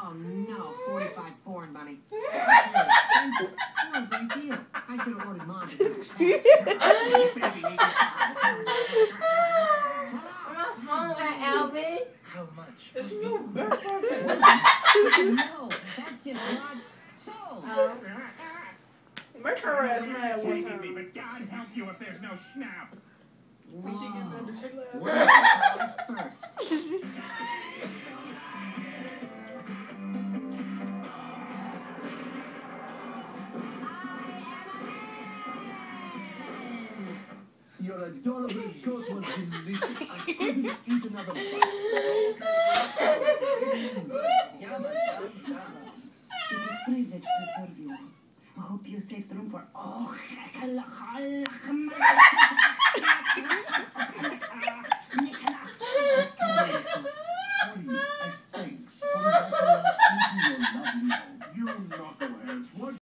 Oh, no. 45 foreign, buddy. Oh, great deal. I should have ordered mine. Alvin. How much? It's your birthday. No, that's just large soul. Make her ass mad one time. But God help you if there's no schnapps. When she get that, she laugh. First. Your adorable goat was delicious. I couldn't eat another bite. Yumma, yum, yum. It is privilege to serve you. I hope you saved room for... Oh, I thanks for inviting us into your lovely home. You knock